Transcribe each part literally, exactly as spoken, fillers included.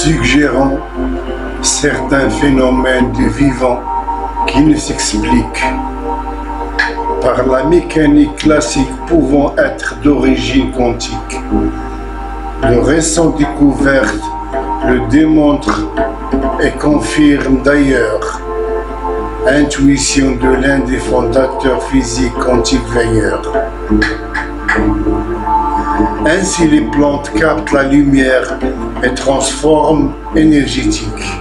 suggérant certains phénomènes du vivant qui ne s'expliquent par la mécanique classique pouvant être d'origine quantique. De récentes découvertes le démontrent et confirment d'ailleurs intuition de l'un des fondateurs physiques quantiques veilleurs. Ainsi, les plantes captent la lumière et transforment énergétique.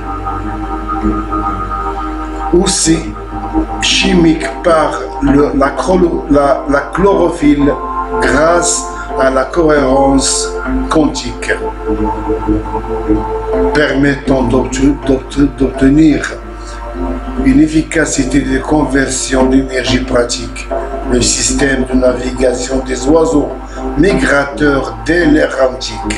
Aussi chimique par le, la, la, la chlorophylle grâce à la cohérence quantique, permettant d'obtenir une efficacité de conversion d'énergie pratique. Le système de navigation des oiseaux migrateurs dès l'ère antique,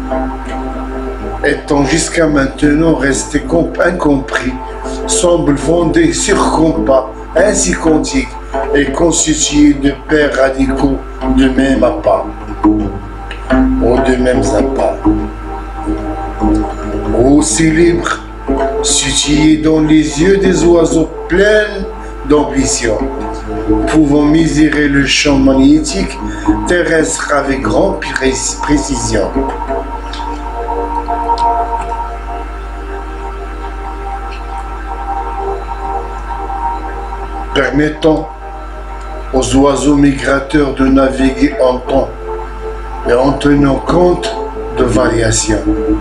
étant jusqu'à maintenant resté incompris, semble fondé sur compas ainsi quantique et constitué de paires radicaux de même appât ou de mêmes appâts. Aussi libre, situé dans les yeux des oiseaux pleins d'ambition, pouvant mesurer le champ magnétique terrestre avec grande précision. Permettant aux oiseaux migrateurs de naviguer en temps et en tenant compte de variations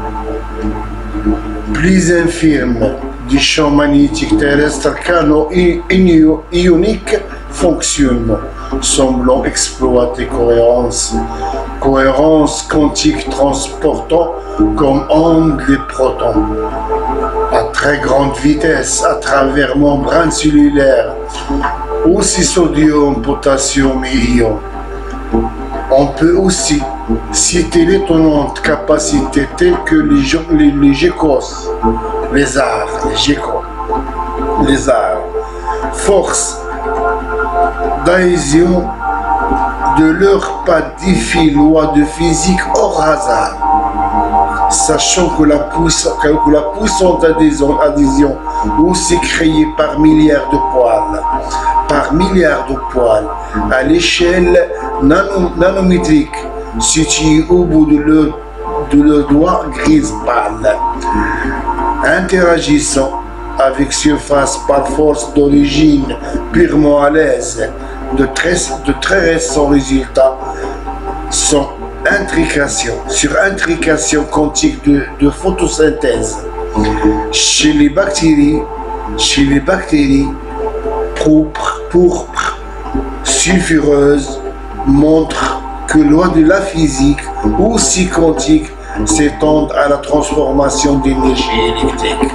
plus infirmes du champ magnétique terrestre canaux ioniques fonctionnent, semblant exploiter cohérence, cohérence quantique transportant comme ondes les protons à très grande vitesse à travers membranes cellulaires, aussi sodium, potassium et ions. On peut aussi citer l'étonnante capacité telle que les, les, les geckos, les arts, les geckos, les arts, force d'adhésion de leur pas défie loi de physique hors hasard, sachant que la, puissance, que la puissante adhésion, adhésion aussi créée par milliards de poils, par milliards de poils, à l'échelle nano, nanométrique, située au bout de leur, de leur doigt grise pâle, interagissant avec surface par force d'origine purement à l'aise, de très, de très récents résultats sont intrication sur intrication quantique de, de photosynthèse chez les bactéries, chez les bactéries pourpres, pourpres sulfureuses montrent que loi de la physique aussi quantique s'étendent à la transformation d'énergie électrique.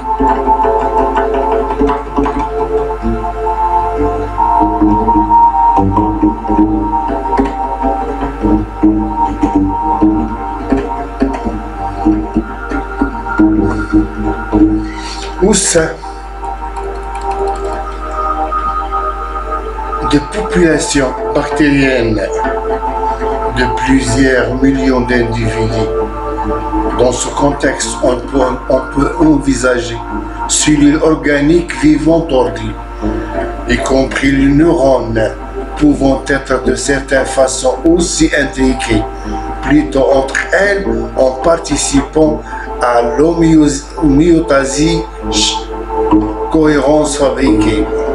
Au sein de populations bactériennes de plusieurs millions d'individus. Dans ce contexte, on peut, on peut envisager cellules organiques vivantes orgues, y compris les neurones, pouvant être de certaines façons aussi intriquées, plutôt entre elles en participant à l'homéostasie, cohérence fabriquée.